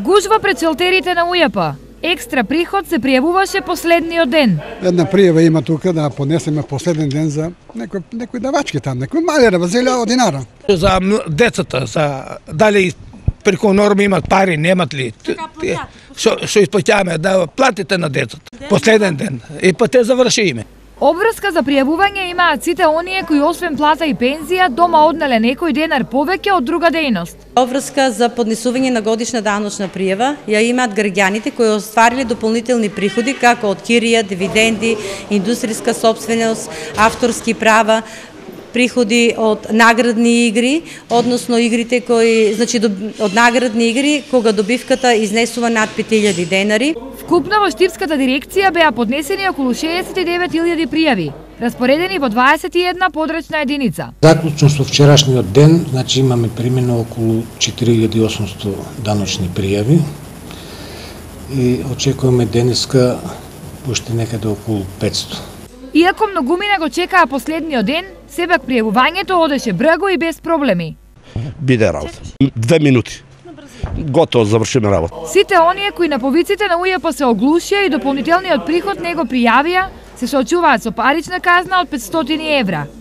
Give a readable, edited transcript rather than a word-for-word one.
Гужва пред шелтерите на УЈП. Екстра приход се пријавуваше последниот ден. Една пријава има тука да понесеме последен ден за некои давачки там, некои мали ревазелја од динара. За децата, за дали преку норма имат пари, немат ли? Што исплаќаваме да платите на децата. Последен ден и па те завршиме. Обврска за пријавување имаат сите оние кои освен плата и пензија дома однале некој денар повеќе од друга дејност. Обврска за поднесување на годишна даночна пријава ја имаат граѓаните кои оствариле дополнителни приходи како од кирија, дивиденди, индустријска сопственост, авторски права, приходи од наградни игри, односно игрите кои, значи од наградни игри кога добивката изнесува над 5000 денари. Вкупно во Штипската дирекција беа поднесени околу 69.000 пријави, распоредени во 21 подрачна единица. Заклучно со вчерашниот ден, значи имаме примено околу 4800 даночни пријави и очекуваме денеска уште некаде околу 500. Иако многумина го чекаа последниот ден, сепак пријавувањето одеше браго и без проблеми. Биде работа. 2 минути. Готово, завршиме работа. Сите оние кои на повиците на УЈП се оглушија и дополнителниот приход не го пријавија, се соочуваат со парична казна од 500 евра.